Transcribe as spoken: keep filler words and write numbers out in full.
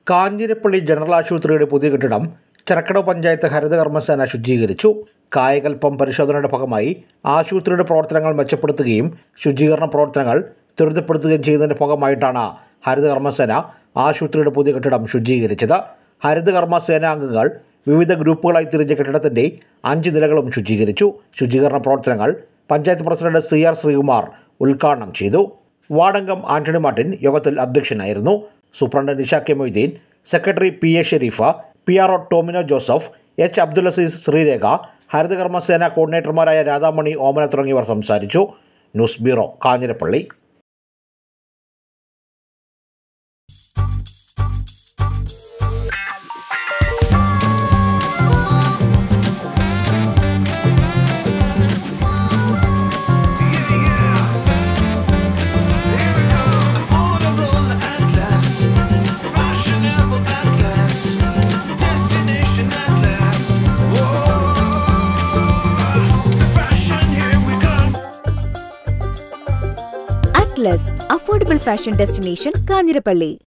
Kanjirappally general ആശുപത്രിയുടെ പുതിയ കെട്ടിടം ചെറക്കടവ് പഞ്ചായത്ത് ഹരിത കർമ്മസേന ശുചീകരിച്ചു. കായകൽപ്പം പരിശോധനയുടെ ഭാഗമായി ആശുപത്രിയുടെ പ്രവർത്തനങ്ങൾ മെച്ചപ്പെടുത്തുകയും ശുചീകരണ പ്രവർത്തനങ്ങൾ ത്വരിതപ്പെടുത്തുകയും ചെയ്യുന്നതിൻ്റെ ഭാഗമായിട്ടാണ് ഹരിത കർമ്മസേന ആശുപത്രിയുടെ പുതിയ കെട്ടിടം ശുചീകരിച്ചത്. ഹരിത കർമ്മസേന അംഗങ്ങൾ വിവിധ ഗ്രൂപ്പുകളായി തിരിഞ്ഞ കെട്ടിടത്തിൻ്റെ അഞ്ച് നിലകളും ശുചീകരിച്ചു. ശുചീകരണ പ്രവർത്തനങ്ങൾ panchayat president C R Sreekumar ഉദ്ഘാടനം ചെയ്തു. വാർഡംഗം ആന്റണി മാർട്ടിൻ യോഗത്തിൽ അധ്യക്ഷനായിരുന്നു. Superintendent Nisha K Moideen, secretary P A Sherifa, P R O Tomino Joseph, H Abdul Azeez, Sreerekha, Haritha Karmasena കോർഡിനേറ്റർമാരായ രാധാമണി, ഓമന തുടങ്ങിയവർ സംസാരിച്ചു. News bureau, Kanjirappally. Affordable fashion destination, Kanjirappally.